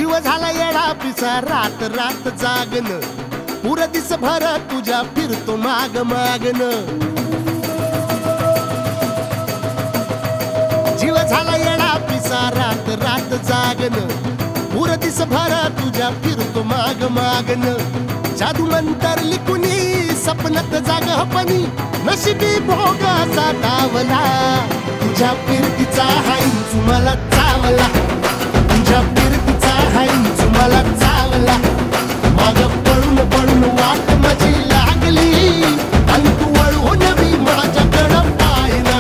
जीव झाला येडा पिसा रात रात जागन पुर दिस भर तुझ्या फिरतो माग मागन जीव झाला येडा पिसा रात रात जागन पुर दिस भर तुझ्या फिरतो माग मागन जादू मंतर लिकुनी सपनात जाग हपनी नशिबी भोगाचा डावला तुझ्या फिरतीचा हाईंच मला चावला तुझ्या फिरतीचा हाईंच मला चावला माग पळून पळून वाट माझी लागली आणि तू वळून मी माझ्याकडं पाहिना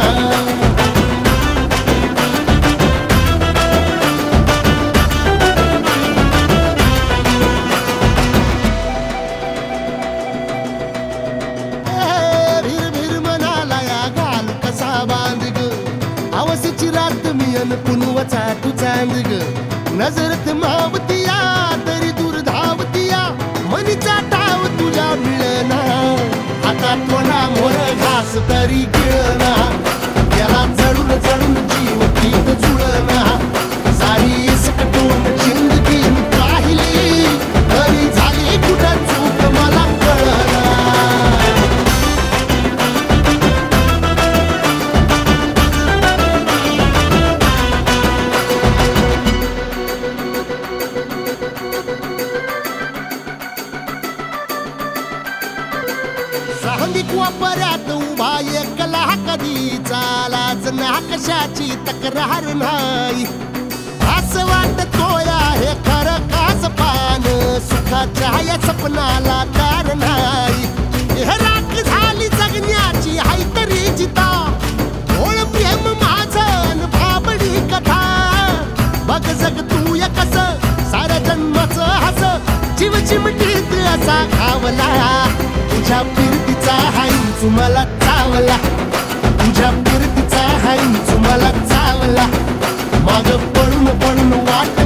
पुनवचा तू चांद ग नजरत मावतिया तरी दूर धावतिया मनीचा टाव तुझ्या मिळना हातात कोणा मोर घास तरी गिळना याला जळून जळून जीव गीत जुळना सारी सकटून जिंदगी पाहिली तरी झाली कुठं चूक मला कळना वापरात उभा एकला कधी चालाच ना कशाची तक्रार नाही असं वाटतोय हे खरं काच पान सुखाच्या या सपनाला कार नाही हे राख झाली जगण्याची हाय तरी जिता ओळ प्रेम माझं भाबडी कथा बघ जग तू या कस साऱ्या जन्माचं हस जीव चिमटीत असा खावला तुझ्या फिरतीचा हाईंच मला चावला तुझ्या फिरतीचा हाईंच मला चावला माग पळून पळून वाट